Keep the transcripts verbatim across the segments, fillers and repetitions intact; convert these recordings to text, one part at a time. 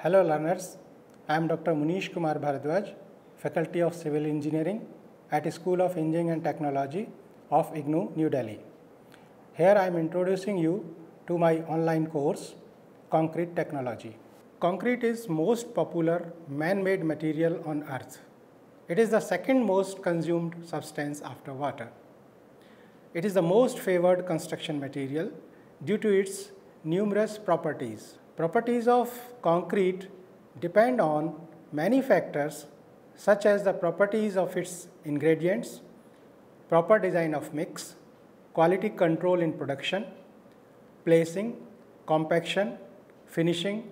Hello learners, I am Doctor Munish Kumar Bharadwaj, Faculty of Civil Engineering at School of Engineering and Technology of I G N O U, New Delhi. Here I am introducing you to my online course, Concrete Technology. Concrete is most popular man-made material on earth. It is the second most consumed substance after water. It is the most favored construction material due to its numerous properties. Properties of concrete depend on many factors such as the properties of its ingredients, proper design of mix, quality control in production, placing, compaction, finishing,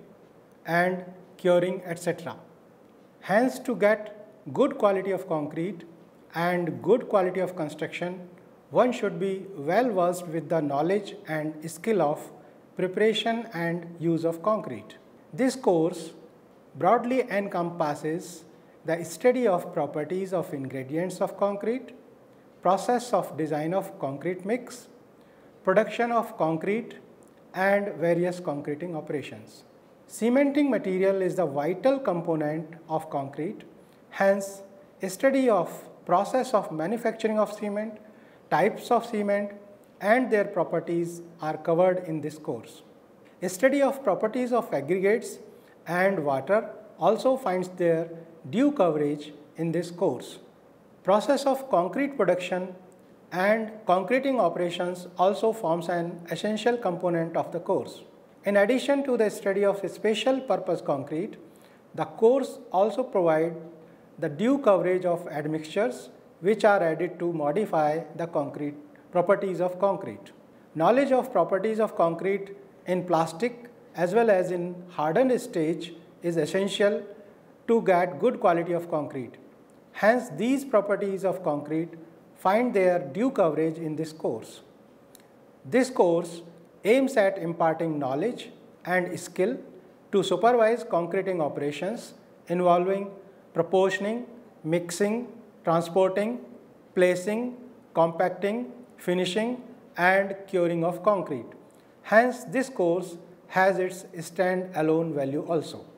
and curing, et cetera. Hence, to get good quality of concrete and good quality of construction, one should be well versed with the knowledge and skill of preparation and use of concrete. This course broadly encompasses the study of properties of ingredients of concrete, process of design of concrete mix, production of concrete, and various concreting operations. Cementing material is the vital component of concrete. Hence, study of process of manufacturing of cement, types of cement, and their properties are covered in this course. A study of properties of aggregates and water also finds their due coverage in this course. Process of concrete production and concreting operations also forms an essential component of the course. In addition to the study of special purpose concrete, the course also provides the due coverage of admixtures which are added to modify the concrete properties of concrete. Knowledge of properties of concrete in plastic as well as in hardened stage is essential to get good quality of concrete. Hence, these properties of concrete find their due coverage in this course. This course aims at imparting knowledge and skill to supervise concreting operations involving proportioning, mixing, transporting, placing, compacting, finishing, and curing of concrete. Hence, this course has its stand-alone value also.